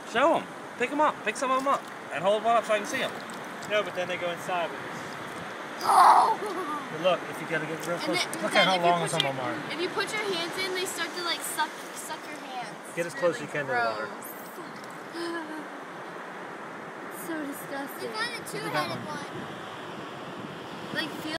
Show them. Pick them up. Pick some of them up. And hold one up so I can see them. No, but then they go inside. Oh! But look, if you gotta get real close, look at how long some of them are. If you put your hands in, they start to like suck your hands. Get as close as you can to the water. So disgusting. We found a two-headed one. Like feel